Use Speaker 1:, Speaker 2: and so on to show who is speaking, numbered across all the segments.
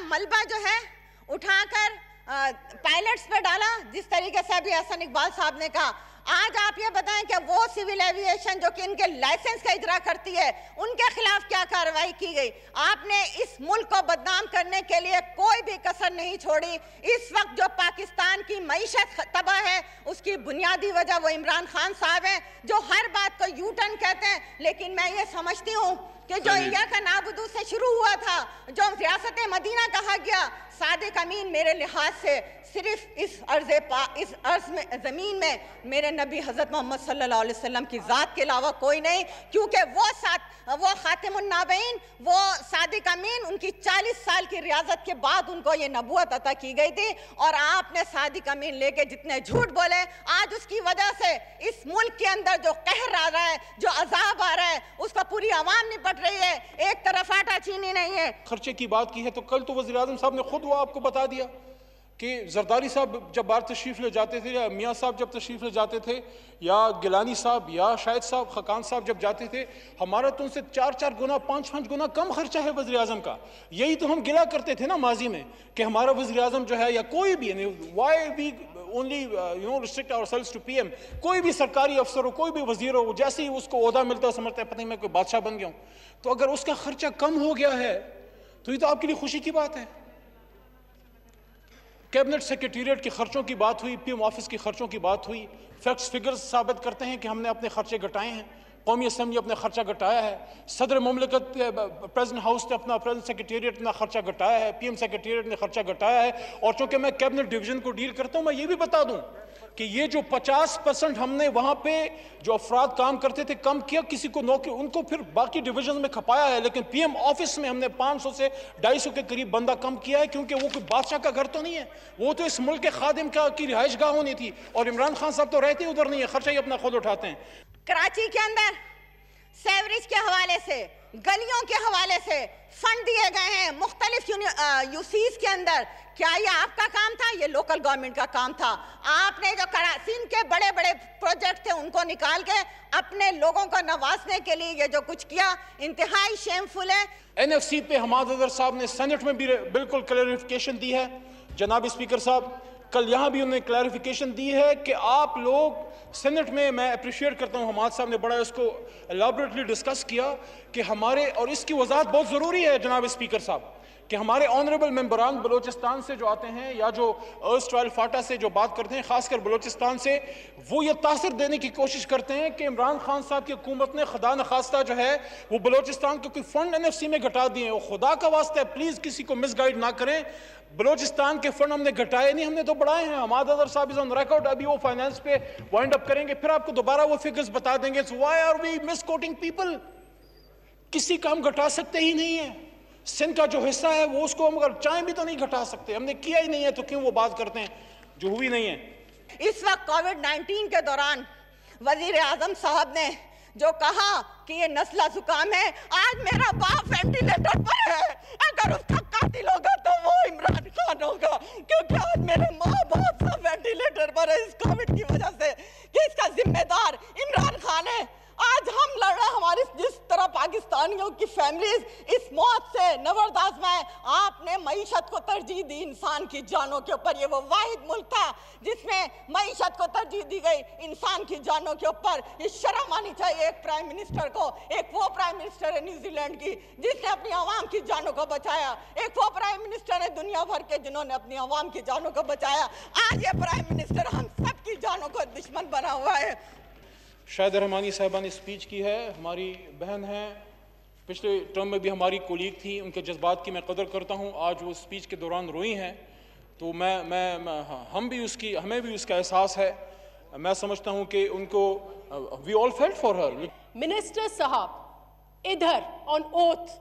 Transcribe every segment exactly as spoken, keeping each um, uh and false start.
Speaker 1: मलबा जो है उठाकर पायलट्स पे डाला, जिस तरीके से अभी हसन इकबाल साहब ने कहा। आज आप ये बताएं कि वो सिविल एविएशन जो कि इनके लाइसेंस का इजरा करती है, उनके खिलाफ क्या कार्रवाई की गई? आपने इस मुल्क को बदनाम करने के लिए कोई भी कसर नहीं छोड़ी। इस वक्त जो पाकिस्तान की मईशत तबाह है, उसकी बुनियादी वजह वो इमरान खान साहब हैं, जो हर बात को यू टर्न कहते हैं। लेकिन मैं ये समझती हूँ कि जो इया का नाबुदू से शुरू हुआ था, जो रियासत मदीना कहा गया, सादिक अमीन मेरे लिहाज से सिर्फ इस अर्ज़ पा इस अर्ज़ में ज़मीन में मेरे नबी हज़रत मोहम्मद सल्लल्लाहु अलैहि वसल्लम की ज़ात के अलावा कोई नहीं, क्योंकि वो साथ वो खातिमुन नाबईन, वो सादिक अमीन, उनकी चालीस साल की रियासत के बाद उनको ये नबूवत अता की गई थी। और आपने सादिक अमीन लेके जितने झूठ बोले, आज उसकी वजह से इस मुल्क के अंदर जो कहर आ रहा है, जो अजाब आ रहा है, उसका पूरी आवाम निपट रही है। एक तरफ आटा चीनी नहीं है।
Speaker 2: खर्चे की बात की है तो कल तो वज़ीर आज़म साहब ने खुद वो आपको बता दिया कि जरदारी साहब जब बाहर तशरीफ़ ले जाते थे, या मियाँ साहब जब तशरीफ़ ले जाते थे, या गिलानी साहब या शाहिद साहब खकान साहब जब जाते थे, हमारा तो उनसे चार चार गुना पाँच पाँच गुना कम खर्चा है वज़ीर आज़म का। यही तो हम गिला करते थे ना माजी में कि हमारा वज़ीर आज़म जो है, या कोई भी, why we only you know restrict ourselves to PM, कोई भी सरकारी अफसर हो, कोई भी वज़ीर हो, जैसे ही उसको ओहदा मिलता है समझता है पता नहीं मैं कोई बादशाह बन गया हूँ। तो अगर उसका खर्चा कम हो गया है तो ये तो आपके लिए खुशी की बात है। कैबिनेट सेक्रेटेरिएट के खर्चों की बात हुई, पीएम ऑफिस के खर्चों की बात हुई, फैक्ट्स फिगर्स साबित करते हैं कि हमने अपने खर्चे घटाए हैं। कौमी असम्बली अपना खर्चा घटाया है, सदर मुमलिकत प्रेसिडेंट हाउस ने अपना प्रेसिडेंट सेक्रेटेरिएट अपना खर्चा घटाया है, पीएम सेक्रेटेरिएट ने खर्चा घटाया है। और चूंकि मैं कैबिनेट डिवीजन को डील करता हूं, मैं ये भी बता दूं कि ये जो पचास परसेंट हमने वहां पे जो अफराद काम करते थे कम किया, किसी को नौकरी, उनको फिर बाकी डिवीजन में खपाया है, लेकिन पीएम ऑफिस में हमने पाँच सौ से ढाई सौ के करीब बंदा कम किया है, क्योंकि वो कोई बादशाह का घर तो नहीं है, वो तो इस मुल्क के खादिम का की रिहाइश गाह होनी थी। और इमरान खान साहब तो रहते उधर नहीं है, खर्चा ही अपना खुद उठाते हैं।
Speaker 1: कराची के अंदर सेवरेज के हवाले से, गलियों के हवाले से फंड दिए गए हैं मुख्तलिफ यूसीज के अंदर। क्या ये आपका काम था? ये लोकल गवर्नमेंट का काम था। आपने जो कराची के बड़े बड़े प्रोजेक्ट थे उनको निकाल के अपने लोगों को नवाजने के लिए ये जो कुछ किया, इंतहाई शेमफुल है।
Speaker 2: एनएफसी पे हमाद अजहर साहब ने सेनेट में भी बिल्कुल क्लैरिफिकेशन दी है। जनाब स्पीकर साहब, कल यहाँ भी उन्होंने क्लैरिफिकेशन दी है कि आप लोग सेनेट में, मैं अप्रिशिएट करता हूँ हमाद साहब ने बड़ा इसको एलाबोरेटली डिस्कस किया कि हमारे, और इसकी वजाहत बहुत ज़रूरी है जनाब स्पीकर साहब, कि हमारे ऑनरेबल मेंबरान बलोचिस्तान से जो आते हैं या जो अर्स्ट ट्रायल फाटा से जो बात करते हैं, खासकर बलोचिस्तान से, वो ये तासर देने की कोशिश करते हैं कि इमरान खान साहब की हुकूमत ने खुदा न खास्ता जो है वो बलोचिस्तान के कोई फंड एन एफ सी में घटा दिए हैं। वो खुदा का वास्ता है, प्लीज़ किसी को मिसगाइड ना करें। बलोचिस्तान के फंड हमने घटाए नहीं, हमने तो बढ़ाए हैं। हमाद अजहर साहब इज ऑन रिकॉर्ड, अभी वो फाइनेंस पे वाइंड अप करेंगे, फिर आपको दोबारा वो फिगर्स बता देंगे। So why are we misquoting people? किसी का हम घटा सकते ही नहीं है। सिंध का जो हिस्सा है वो उसको हम अगर चाहें भी तो नहीं घटा सकते, हमने किया ही नहीं है, तो क्यों वो बात करते हैं जो हुई नहीं है।
Speaker 1: इस वक्त कोविड नाइन्टीन के दौरान वजीर आजम साहब ने जो कहा कि ये नस्ला जुकाम है, आज मेरा बाप वेंटिलेटर पर है, अगर उसका कातिल होगा तो वो इमरान खान होगा, क्योंकि आज मेरे माँ बाप सब वेंटिलेटर पर है इस कोविड की वजह से, कि इसका जिम्मेदार इमरान खान है। आज हम लड़ रहे हैं, हमारी जिस तरह पाकिस्तानियों की फैमिलीज इस मौत से नबरदाश्त में, आपने मईशत को तरजीह दी इंसान की जानों के ऊपर। ये वो वाहिद मुल्क था जिसमें मईशत को तरजीह दी गई इंसान की जानों के ऊपर। ये शर्म आनी चाहिए एक प्राइम मिनिस्टर को। एक वो प्राइम मिनिस्टर है न्यूजीलैंड की जिसने अपनी आवाम की जानों को बचाया, एक वो प्राइम मिनिस्टर है दुनिया भर के जिन्होंने अपनी आवाम की जानों को बचाया। आज ये प्राइम मिनिस्टर हम सब की जानों को दुश्मन बना हुआ है।
Speaker 2: शाहिद रहमानी साहिबा ने स्पीच की है, हमारी बहन है, पिछले टर्म में भी हमारी कोलीग थी, उनके जज्बात की मैं कदर करता हूँ। आज वो स्पीच के दौरान रोई हैं, तो मैं मैं, मैं हम भी उसकी हमें भी उसका एहसास है। मैं समझता हूँ कि उनको we all felt for her.
Speaker 3: Minister साहब इधर ऑन ओथ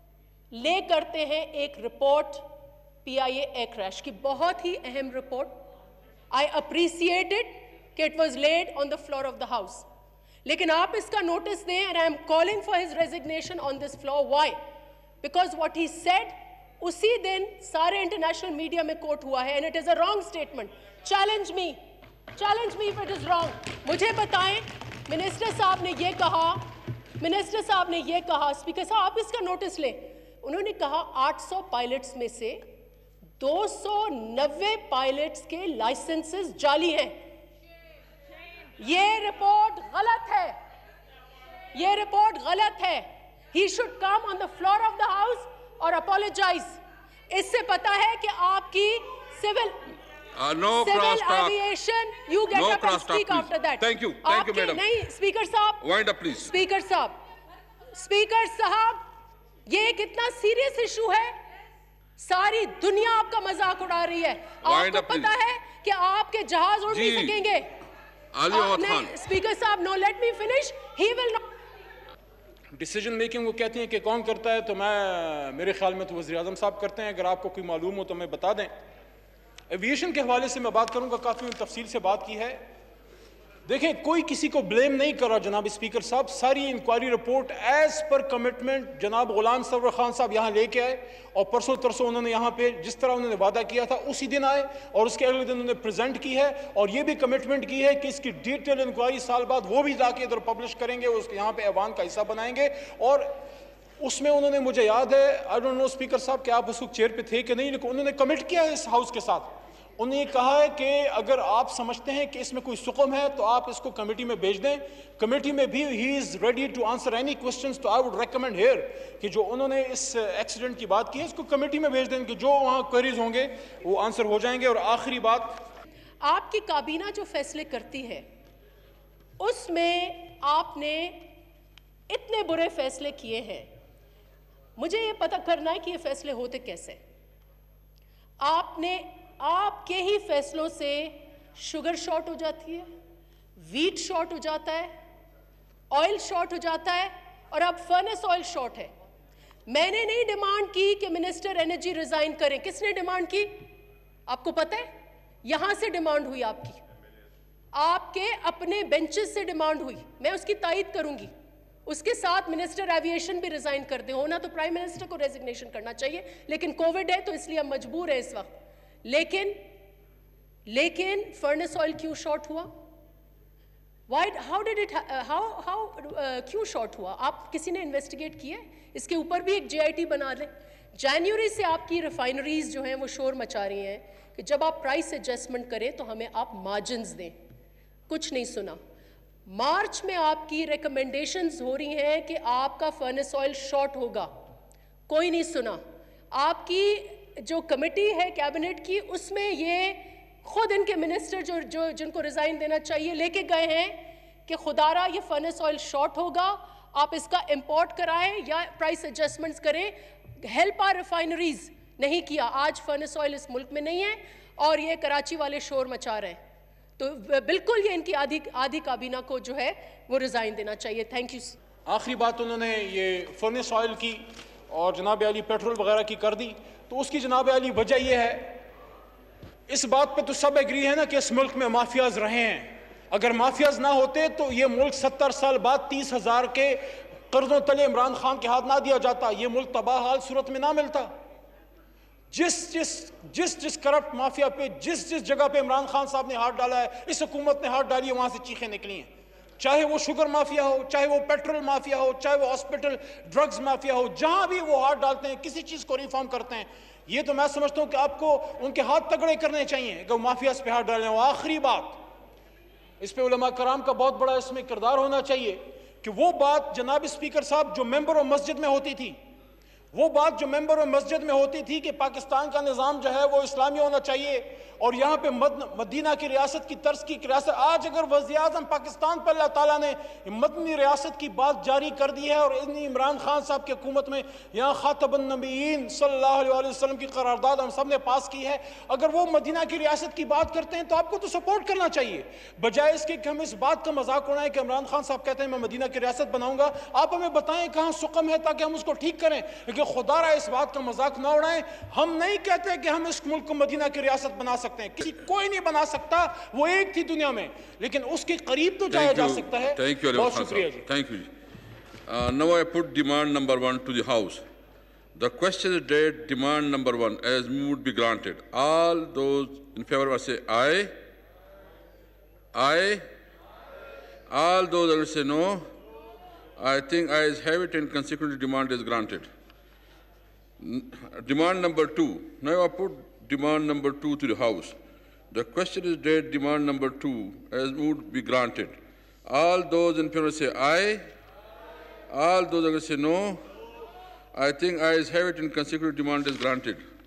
Speaker 3: ले करते हैं एक रिपोर्ट पीआईए एयर क्रैश की, बहुत ही अहम रिपोर्ट। आई अप्रिसिएट इट कि it was laid on the floor of the house, लेकिन आप इसका नोटिस दें, and I am calling for his resignation on this floor. Why? Because what he said उसी दिन सारे इंटरनेशनल मीडिया में quote हुआ है, and it is a wrong statement. Challenge me, challenge me if it is wrong. मुझे बताएं, minister साहब ने ये कहा, मिनिस्टर साहब ने ये कहा, स्पीकर साहब आप इसका नोटिस लें, उन्होंने कहा आठ सौ पायलट्स में से दो सौ नब्बे पायलट्स के लाइसेंसेस जाली हैं। ये रिपोर्ट गलत है, ये रिपोर्ट गलत है। He should come on the floor of the house और अपोलोजाइज। इससे पता है कि आपकी civil
Speaker 4: Uh, no
Speaker 3: Civil
Speaker 4: cross
Speaker 3: aviation, you get
Speaker 4: no
Speaker 3: up and speak
Speaker 4: talk,
Speaker 3: after that.
Speaker 4: Thank you, thank you, madam.
Speaker 3: नहीं, speaker साहब.
Speaker 4: Wind up, please.
Speaker 3: Speaker साहब, speaker साहब, ये कितना सीरियस इशू है? सारी दुनिया आपका मजाक उड़ा रही है।
Speaker 4: Wind
Speaker 3: आपको
Speaker 4: up,
Speaker 3: पता है कि आपके जहाज उड़ नहीं सकेंगे।
Speaker 4: Ali Awad Khan.
Speaker 3: स्पीकर साहब, no, let me finish. He will not.
Speaker 2: Decision making वो कहती हैं कि कौन करता है, तो मैं मेरे ख्याल में तो वज़ीर आज़म साहब करते हैं। अगर आपको कोई मालूम हो तो मैं बता दें। एविएशन के हवाले से मैं बात करूंगा, काफ़ी तफसील से बात की है। देखें, कोई किसी को ब्लेम नहीं कर रहा जनाब स्पीकर साहब। सारी inquiry report as per commitment जनाब गुलाम सरवर खान साहब यहाँ लेके आए और परसों तरसों उन्होंने यहाँ पे जिस तरह उन्होंने वादा किया था उसी दिन आए और उसके अगले दिन उन्होंने प्रेजेंट की है और ये भी कमिटमेंट की है कि इसकी डिटेल इंक्वायरी साल बाद वो भी जाके इधर पब्लिश करेंगे, उसके यहाँ पे ऐवान का हिस्सा बनाएंगे। और उसमें उन्होंने, मुझे याद है, आई डोंट नो स्पीकर साहब कि आप उस वक्त चेयर पे थे कि नहीं, लेकिन उन्होंने कमिट किया है इस हाउस के साथ। उन्होंने कहा है कि अगर आप समझते हैं कि इसमें कोई सुकम है तो आप इसको कमेटी में भेज दें। कमेटी में भी he is ready to answer any questions. तो आई वुड रेकमेंड हियर कि जो उन्होंने इस एक्सीडेंट की बात की है इसको कमेटी में भेज दें कि जो वहाँ क्वेरीज होंगे वो आंसर हो जाएंगे। और आखिरी बात,
Speaker 3: आपकी काबीना जो फैसले करती है उसमें आपने इतने बुरे फैसले किए हैं। मुझे ये पता करना है कि ये फैसले होते कैसे। आपने आपके ही फैसलों से शुगर शॉर्ट हो जाती है, वीट शॉर्ट हो जाता है, ऑयल शॉर्ट हो जाता है और अब फर्नेस ऑयल शॉर्ट है। मैंने नहीं डिमांड की कि मिनिस्टर एनर्जी रिजाइन करें। किसने डिमांड की? आपको पता है? यहां से डिमांड हुई आपकी, आपके अपने बेंचेस से डिमांड हुई। मैं उसकी तायद करूंगी। उसके साथ मिनिस्टर एविएशन भी रिजाइन कर दे। होना तो प्राइम मिनिस्टर को रेजिग्नेशन करना चाहिए, लेकिन कोविड है तो इसलिए हम मजबूर हैं इस वक्त। लेकिन लेकिन फर्नेस ऑयल क्यों शॉर्ट हुआ? Why, how did it, how, how, uh, क्यों शॉर्ट हुआ? आप किसी ने इन्वेस्टिगेट किया? इसके ऊपर भी एक जे आई टी बना लें। जनवरी से आपकी रिफाइनरीज जो हैं वो शोर मचा रही हैं कि जब आप प्राइस एडजस्टमेंट करें तो हमें आप मार्जिन्स दें। कुछ नहीं सुना। मार्च में आपकी रिकमेंडेशंस हो रही हैं कि आपका फर्नेस ऑयल शॉर्ट होगा, कोई नहीं सुना। आपकी जो कमेटी है कैबिनेट की, उसमें ये खुद इनके मिनिस्टर जो जो जिनको रिजाइन देना चाहिए लेके गए हैं कि खुदारा ये फर्नेस ऑयल शॉर्ट होगा, आप इसका इंपोर्ट कराएं या प्राइस एडजस्टमेंट्स करें। हेल्प आर रिफाइनरीज नहीं किया। आज फर्नेस ऑयल इस मुल्क में नहीं है और ये कराची वाले शोर मचा रहे हैं। तो बिल्कुल ये इनकी आधी आधी काबीना को जो है वो रिजाइन देना चाहिए। Thank you.
Speaker 2: आखिरी बात उन्होंने ये फर्नेस ऑयल की और जनाब अली पेट्रोल वगैरह की कर दी, तो उसकी जनाब अली वजह यह है, इस बात पे तो सब एग्री है ना कि इस मुल्क में माफियाज रहे हैं। अगर माफियाज ना होते तो ये मुल्क सत्तर साल बाद तीस हजार के कर्जों तले इमरान खान के हाथ ना दिया जाता, ये मुल्क तबाह हाल सूरत में ना मिलता। जिस जिस जिस जिस करप्ट माफिया पे जिस जिस जगह पे इमरान खान साहब ने हाथ डाला है, इस हुकूमत ने हाथ डाली है, वहां से चीखें निकली हैं। चाहे वो शुगर माफिया हो, चाहे वो पेट्रोल माफिया हो, चाहे वो हॉस्पिटल ड्रग्स माफिया हो, जहां भी वो हाथ डालते हैं, किसी चीज को रिफॉर्म करते हैं, ये तो मैं समझता हूं कि आपको उनके हाथ तगड़े करने चाहिए कि वो माफिया पे हाथ डालें। और आखिरी बात, इस पे उलमा कराम का बहुत बड़ा इसमें किरदार होना चाहिए कि वो बात जनाब स्पीकर साहब जो मेंबर ऑफ मस्जिद में होती थी, वो बात जो मेंबर ऑफ मस्जिद में होती थी कि पाकिस्तान का निज़ाम जो है वो इस्लामी होना चाहिए और यहाँ पे मद, मदीना की रियासत की तर्ज की रियासत। आज अगर वज़ीर आज़म पाकिस्तान पर अल्लाह ताला ने मदनी रियासत की बात जारी कर दी है और इन्हीं इमरान खान साहब की हुकूमत में यहाँ खातबुन नबीयीन सल्लल्लाहु अलैहि वसल्लम की करारदाद हम सब ने पास की है, अगर वो मदीना की रियासत की बात करते हैं तो आपको तो सपोर्ट करना चाहिए, बजाय इसके कि हम इस बात का मजाक उड़ाएं कि इमरान खान साहब कहते हैं मैं मदीना की रियासत बनाऊंगा। आप हमें बताएं कहाँ सुकम है ताकि हम उसको ठीक करें। लेकिन खुदारा इस बात का मजाक ना उड़ाएं। हम नहीं कहते कि हम इस मुल्क को मदीना की रियासत बना सकते हैं, किसी कोई नहीं बना सकता, वो एक थी दुनिया में, लेकिन उसके करीब तो जाया जा सकता है। बहुत शुक्रिया जी।
Speaker 4: थैंक यू जी। Now I put demand number one to the house. The question is that demand number one as moved be granted. All those in favour say aye aye all those others say no. I think ayes have it and consequently demand is granted. Demand number two. Now I put demand number two to the House. The question is that demand number two, as moved, be granted. All those in favor say aye. All those against say no. I think ayes have it and consecutive demand is granted.